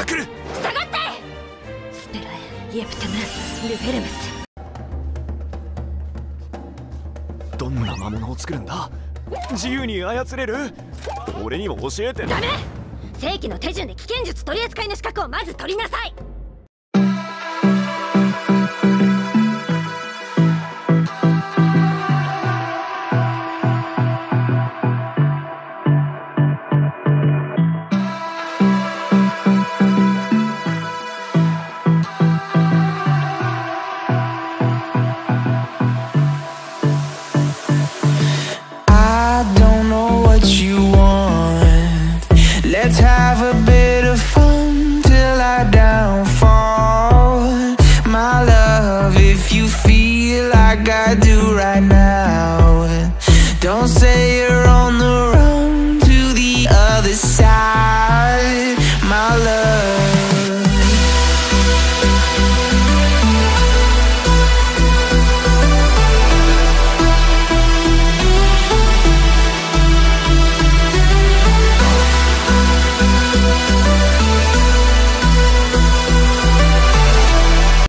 来る。 下がって。スペラエ、イエプテム、ルフェルメス。 どんな魔物を作るんだ？自由に操れる？俺にも教えて。 ダメ。正規の手順で危険術取扱いの資格をまず取りなさい。 Let's have a